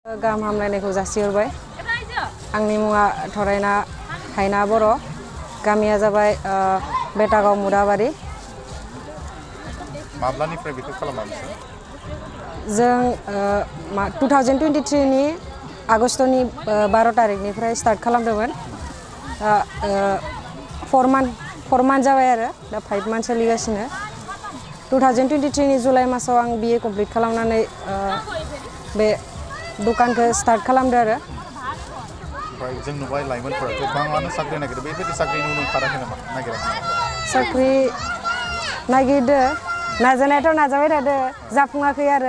गाहाम हामलायनायखौ जासिहरबाय। आंनि मुङा थरायना हायना बर'। गामिया जाबाय बेटागाव मुदाबारि। माब्लानिफ्राय बेखौ खालामामोन? जों 2023 नि आगस्टनि 12 तारिखनिफ्राय स्टार्ट खालामदोंमोन। 4 मान्थ जाबाय आरो दा 5 मान्थ सोलिगासिनो। 2023 नि जुलाइ मासाव आं BA कमप्लिट खालामनानै बे दुकानखौ स्टार्ट खालामदो आरो। ओमफ्राय जों नुबाय लाइमोनफोरा गोबाङानो साख्रि नागिरो। बेबायदि साख्रिनि उनाव खाराखै नामा? नागिराखै नामा? साख्रि नागिरदो, नाजानायाथ' नाजाबाय थादो, जाफुङाखै आरो।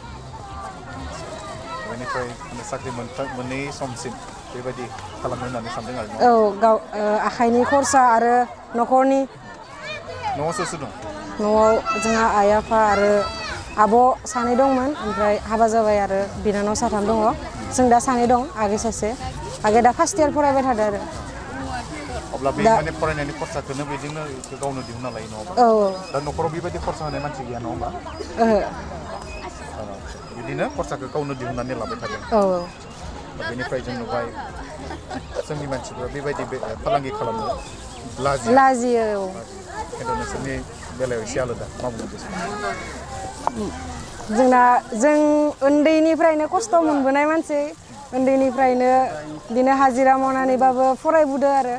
बेनिफ्राय साख्रि मोनै समसिम बेबायदि खालामनो होननानै सानदों आरो। औ, गाव आखाइनि खरसा आरो न'खरनि। न'आव सोर सोर दं? न'आव जोंहा आइ आफा आरो आब' सानै दंमोन, ओमफ्राय हाबा जाबाय आरो बिनानाव साथाम दङ। जों दा सानै दं, आगै सासे। आगै दा फार्स्ट इयार फरायबाय थादो आरो। अब्ला बे माने फरायनायनि खरसाखौनो बेजोंनो गावनो दिहुनना लायो, नङा होमबा? औ। दा न'खराव बेबायदि खरसा होनाय मानसि गैया, नङा होमबा? ओहो। बिदिनो खरसाखौ गावनो दिहुननानै लाबाय थादों। औ। बेनिफ्राय जों नुबाय जोंनि मानसिफ्रा बेबायदि फालांगि खालामनो लाजियो। औ। खिन्थु नोंसोरनि बेलायाव एसे आलादा। मा बुङो बे समाव? जों उन्दैनिफ्रायनो खस्थ' मोनबोनाय मानसि। उन्दैनिफ्रायनो बिदिनो हाजिरा मावनानैबाबो फरायबोदों आरो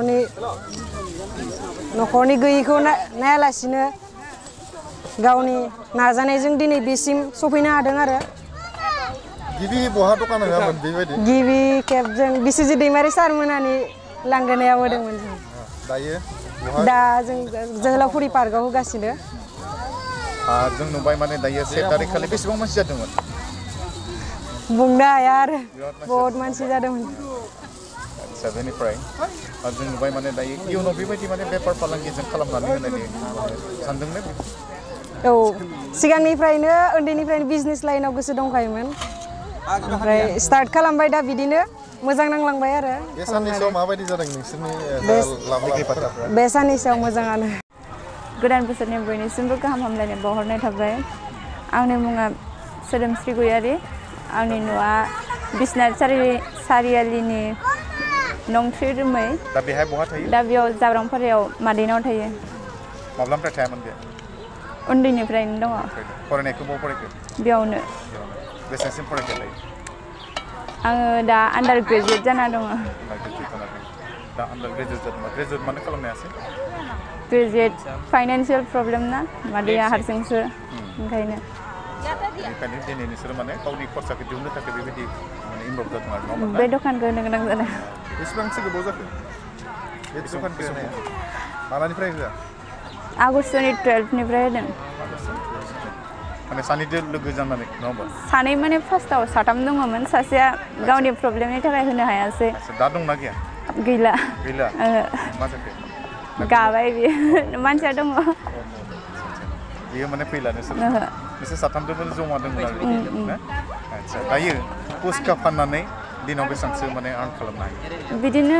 न'खरनि गैयिखौ नायालासिनो गावनि नाजानायजों दिनै बेसिम सफैनो हादों आरो। गिबि बहा दखान होआमोन बेबायदि? गिबि खेब जों बिसुजि दैमारि सारमोनानि लांगोनायाव होदोंमोन जों। दायो? दा जों जोहोलावफुरि पार्कआव होगासिनो। जों नुबाय माने दायो 7 तारिख खालि बेसेबां मानसि जादोंमोन? बुंनो हाया आरो, बहुत मानसि जादोंमोन। आदसा, बेनिफ्राय जों नुबाय माने दायो इयुनाव बेबायदि माने बेफार फालांगिजों खालामनानै होनायनि सानदोंनो? औ, सिगांनिफ्रायनो उन्दैनिफ्रायनो बिजनेस लाइनाव गोसो दंखायोमोन। ओमफ्राय स्टार्ट खालामबाय, दा बिदिनो मोजां नांलांबाय आरो। बे साननैसोआव माबायदि जादों नोंसोरनि लाबोनाय बाथ्राफ्रा? बे साननैसोआव मोजाङानो। गोदान बोसोरनि बयनिसिमबो गाहाम हामलायनाय बावहरनाय थाबाय। आंनि मुङा सोदोमस्रि गयारि। आंनि न'आ बिसनाथ सारियालिनि नं 3 रोमै। दा बेहाय बहा थायो? दा बेयाव जाब्रांफारायाव मादैनाव थायो। माब्लानिफ्राय थायामोन बे? उन्दैनिफ्रायनो दङ। फरायनायखौ बबाव फरायखो? बेयावनो। बेसेबांसिम फरायखो दायो? आङो दा आन्दार ग्रेजुवेट जाना दङ। दा आन्दार ग्रेजुवेट जादोंबा ग्रेजुवेट मानो खालामनो हायासै? ग्रेजुवेट फाइनान्सियेल प्रब्लेम ना, मादैया हारसिंसो, ओंखायनो। बेनिखायनो दिनै नोंसोरो माने गावनि खरसाखौ दिहुननो थाखाय बेबायदि माने इनभल्भ जादों आरो, नङा होमबा? बे दखानखौ होनो गोनां जादों। बेसेबांसो गोबाव जाखो बे दखानखौ होनाया? मालानिफ्राय होआ? आगस्टनि 12निफ्राय होदों। माने सानैजों लोगो जानानै, नङा होमबा? सानै माने फार्स्टआव 3 दङमोन, सासेया गावनि प्रब्लेमनि थाखाय होनो हायासै। दा दंना गैया? गैला। गैला? मा जाखो? गाबाय बियो, मानसिया दङ। बियो माने फैला नोंसोर 3जोंबो जमा दंमोन आरो ना? आदसा, दायो पुस्का फाननानै दिनाव बेसेबांसो माने आर्न खालामनो हायो? बिदिनो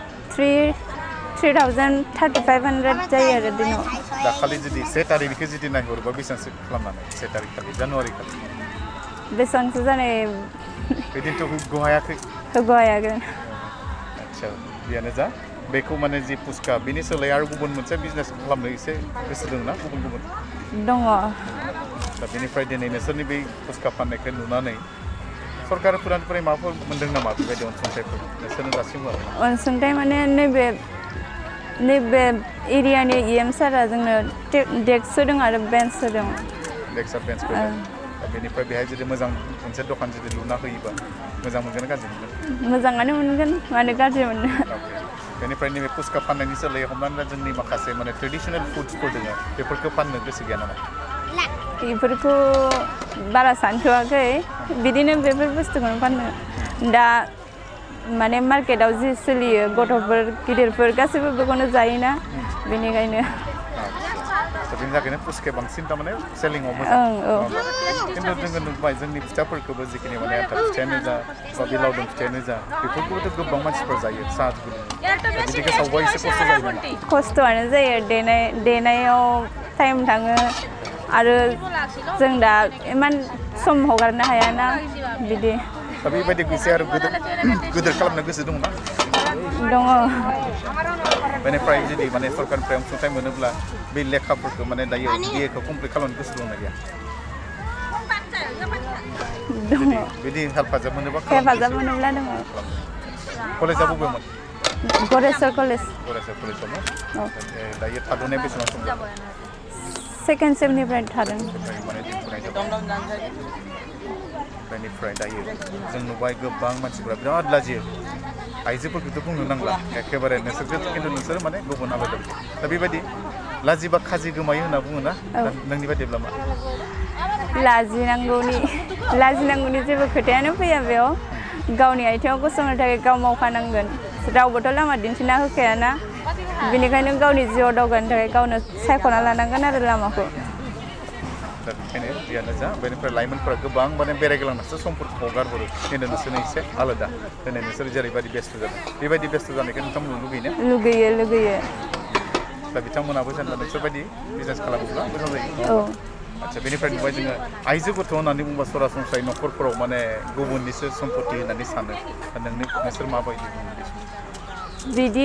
3,000-3,500 जायो आरो दिनाव। दाखालि जुदि 1 तारिखखौ जुदि नायहरोबा बेसेबांसो खालामनानै? 1 तारिख खालि, जानुवारि खालि बेसेबांसो जानाय? बिदिनोथ' होग'हायाखै? होग'हायाखै। आदसा, बेयानो जा। बेखौ माने जि पुस्का, बिनि सोलाय आरो गुबुन मोनसे बिजनेस खालामनो एसे गोसो दं ना? गुबुन दङ। दा बेनिफ्राय दिनै नोंसोरनि बै पुस्का फाननायखौ नुनानै सरकारफोरनिफ्राय माबाफोर मोन्दों नामा बेबायदि अनसुंथाइफोर नोंसोरनो दासिमबो? अनसुंथाइ माने नैबे एरियानि EM सारा जोंनो डेस्क होदों आरो बेन्च होदों। डेस्क आरो बेन्चफोर। दा बेनिफ्राय बेहाय जुदि मोजां मोनसे दखान जुदि लुना होयोबा मोजां मोनगोन ना गाज्रि मोनगोन? मोजाङानो मोनगोन, मानो गाज्रि मोननो। बेनिफ्राय नैबे पुस्का फाननायनि सोलायै हमनानै ला जोंनि माखासे माने ट्रेडिसनेल फुड्सफोर दङ, बेफोरखौ फाननो गोसो गैया नामा? बेफोरखौ बारा सानथ'वाखै, बिदिनो बेफोर बुस्थुखौनो फाननो। दा माने मार्केटआव जि सोलियो, गथ'फोर गिदिरफोर गासैबो बेखौनो जायोना, बेनिखायनो। बेनि थाखायनो पुस्काया बांसिन थारमाने सेलिंआव मोजां। खिन्थु जोङो नुबाय जोंनि फिथाफोरखौबो जिखिनि माने एन्थाब फिथायानो जा बा बे लावदुम फिथायानो जा, बेफोरखौबोथ' गोबां मानसिफोर जायो साहा गुदुं। बिदिखौ सावबा एसे खस्थ' जायो नामा? खस्थ'आनो जायो, देनायाव टाइम थाङो आरो जों दा इमान सम हगारनो हायाना, बिदि। दा बेबायदि एसे आरो गोदोर खालामनो गोसो दङ ना दङ बेनिफ्राय जुदि माने सरकारनिफ्राय अनसुंथाइ मोनोब्ला बे लेखाफोरखौ माने दायो बिएखौ कमप्लिट खालामनो गोसो दंना गैया बिदि हेफाजाब मोनोब्ला हेफाजाब मोनोब्ला दङ कलेजा बबेमोन गरेस्वर कलेज कलेजाव दायो थाद'नाय बेसेबां सम जाबाय सेकेन्ड सेमनिफ्राय थादों माने दिन्थ'नाय जाबाय बेनिफ्राय दायो जों नुबाय गोबां मानसिफ्रा बिराद लाजियो आइजोफोरखौथ' बुंनो नांला एखेबारे नोंसोरखौ खिन्थु नोंसोर माने गुबुन आलादा दा बेबायदि लाजिबा खाजि गोमायो होनना बुङो ना नोंनि बायदिब्ला मा लाजिनांगौनि जेबो खोथायानो फैया बेयाव गावनि आथिङाव गसंनो थाखाय गाव मावखानांगोन रावबोथ' लामा दिन्थिना होखायाना बेनिखायनो गावनि जिउआव दावगानो थाखाय गावनो सायख'ना लानांगोन आरो लामाखौ दा बेखायनो जियानो जा बेनिफ्राय लाइमोनफोरा गोबां माने बेरायग्लांनासो समफोरखौ हगारहरो खिन्थु नोंसोरनो एसे आलादा दिनै नोंसोर जेरैबायदि बेस्थ' जादों बेबायदि बेस्थ' जानायखौ नोंथांमोनहा लुगैयो दा बिथांमोनाबो जेनेबा नोंसोरबायदि बिजनेस खालामोब्ला मोजां जायो आচ্ছা बेनिफ्राय नुबाय जोङो आइजो गथ' होननानै बुंबा सरासनस्रायै न'खरफोराव माने गुबुननिसो सम्पति होननानै सानो दा नोंसोर माबायदि बिदि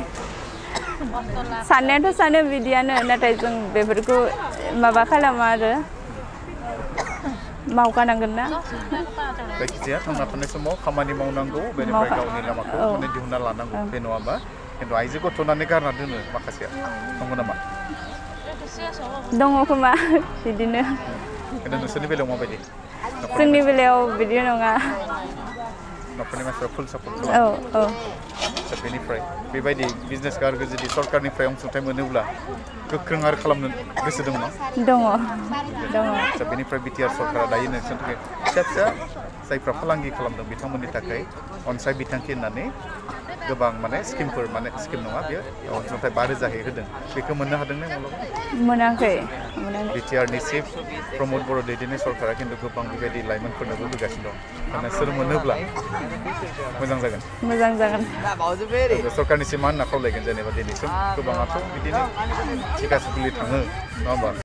साननायाथ' सानो बिदियानो नाथाय जों बेफोरखौ माबा खालामा आरो मावखानांगोन ना जायखिजाया थांना थानाय समाव खामानि मावनांगौ बेनिफ्राय गावनि लामाखौ माने दिहुनना लानांगौ बे नङाबा खिन्थु आइजो गथ' होननानै गारना दोनो माखासेया नंगौ नामा दङ खोमा बिदिनो खिन्थु नोंसोरनि बेलायाव माबायदि जोंनि बेलायाव बिदि नङा न'खरनि मानसिफ्रा फुल सापर्ट खालामो दा बेनिफ्राय बेबायदि बिजनेसखौ आरो जुदि सरकारनिफ्राय अनसुंथाइ मोनोब्ला गोख्रों आरो खालामनो गोसो दङ दङ दा बेनिफ्राय बिटिआर सरकारा दायो नोंसोरनि थाखाय फिसा जायफ्रा फालांगि खालामदों बिथांमोननि थाखाय अनसाय बिथांखि होननानै गोबां माने स्किमफोर माने स्किम नङा बेयो अनसुंथाइ 5,000 होदों बेखौ मोननो हादों ना मोनाखै बिटिआरनि चिफ प्रमद बर' दैदेननाय सरकारा खिन्थु गोबां बेबायदि लाइमोनफोरनोबो होगासिनो दं नोंसोर मोनोब्ला मोजां जागोन सरकारनिसिम मा होनना खावलायगोन जेनेबा दिनैसिम गोबाङाथ' बिदिनो थिखा सुखुलि थाङो नङा होमबा